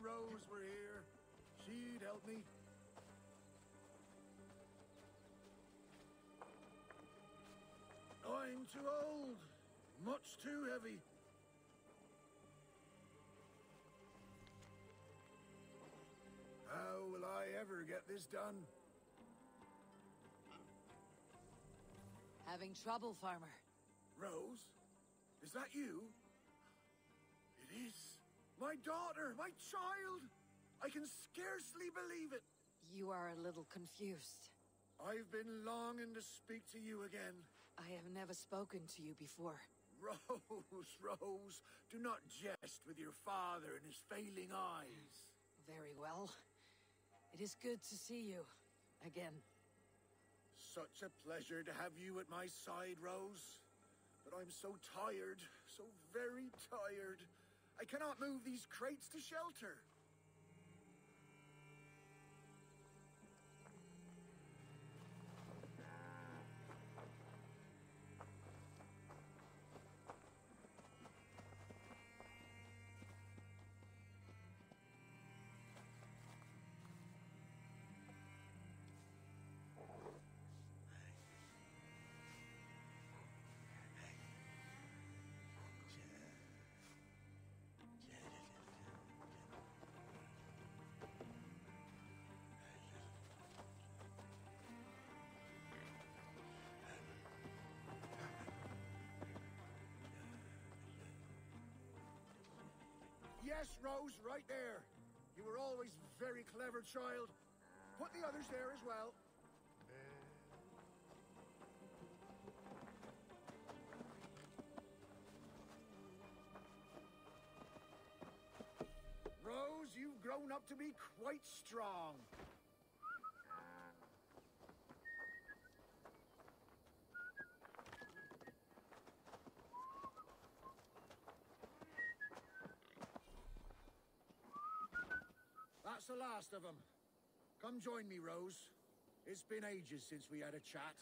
Rose were here, she'd help me. I'm too old. Much too heavy. How will I ever get this done? Having trouble, farmer. Rose? Is that you? It is. My daughter! My child! I can scarcely believe it. You are a little confused. I've been longing to speak to you again. I have never spoken to you before. Rose, Rose, do not jest with your father and his failing eyes. Very well. It is good to see you again. Such a pleasure to have you at my side, Rose. But I'm so tired, so very tired. I cannot move these crates to shelter. Yes, Rose, right there. You were always a very clever child. Put the others there as well. Rose, you've grown up to be quite strong. That's the last of them. Come join me, Rose. It's been ages since we had a chat.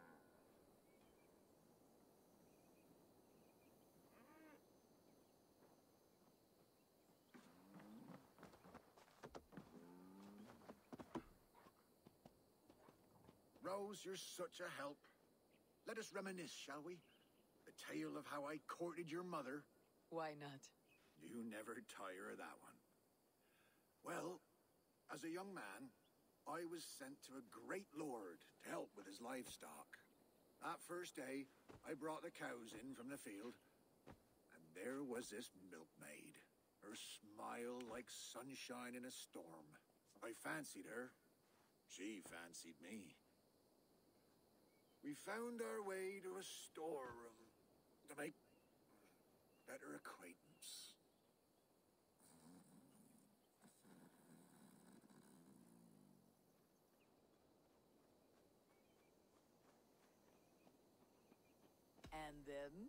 Rose, you're such a help. Let us reminisce, shall we? The tale of how I courted your mother. Why not? You never tire of that one. Well, as a young man, I was sent to a great lord to help with his livestock. That first day, I brought the cows in from the field, and there was this milkmaid. Her smile like sunshine in a storm. I fancied her. She fancied me. We found our way to a storeroom to make better acquaintance. And then?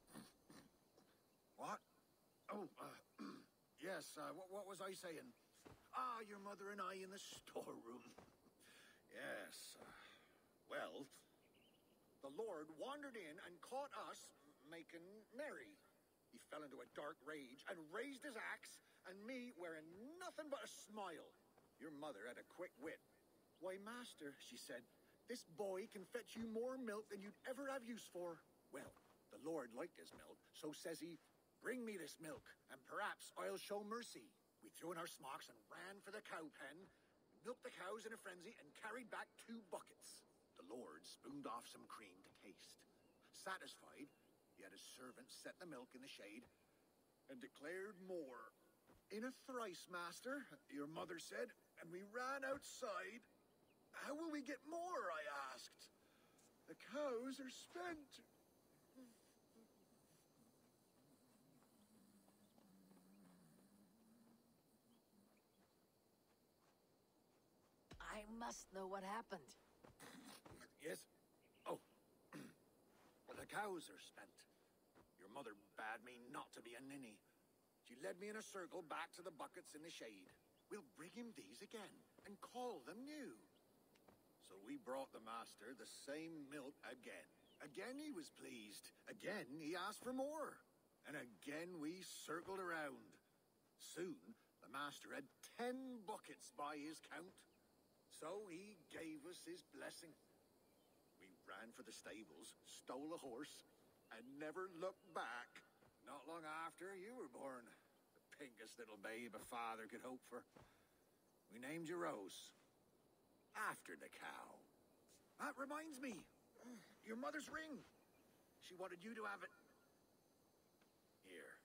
What? Oh, yes, what was I saying? Ah, your mother and I in the storeroom. Yes, well, the Lord wandered in and caught us making merry. He fell into a dark rage and raised his axe, and me wearing nothing but a smile. Your mother had a quick wit. Why, master, she said, this boy can fetch you more milk than you'd ever have use for. Well, the Lord liked his milk, so says he, bring me this milk, and perhaps I'll show mercy. We threw in our smocks and ran for the cow pen, milked the cows in a frenzy, and carried back 2 buckets. The Lord spooned off some cream to taste. Satisfied, he had his servant set the milk in the shade, and declared more. In a thrice, master, your mother said, and we ran outside. How will we get more, I asked. The cows are spent. I must know what happened. Yes? Oh. The cows are spent. Your mother bade me not to be a ninny. She led me in a circle back to the buckets in the shade. We'll bring him these again, and call them new. So we brought the master the same milk again. Again he was pleased. Again he asked for more. And again we circled around. Soon, The master had 10 buckets by his count, so he gave us his blessing. We ran for the stables, stole a horse, and never looked back. Not long after, you were born. The pinkest little babe a father could hope for. We named you Rose, after the cow. That reminds me, your mother's ring. She wanted you to have it. Here.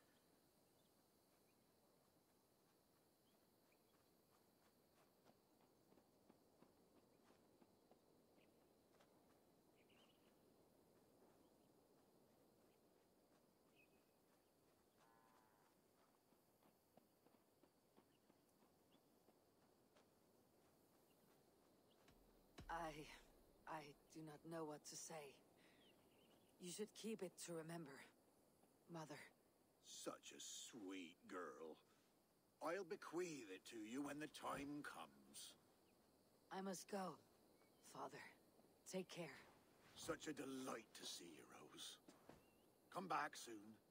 I do not know what to say. You should keep it to remember, Mother. Such a sweet girl. I'll bequeath it to you when the time comes. I must go, Father. Take care. Such a delight to see you, Rose. Come back soon.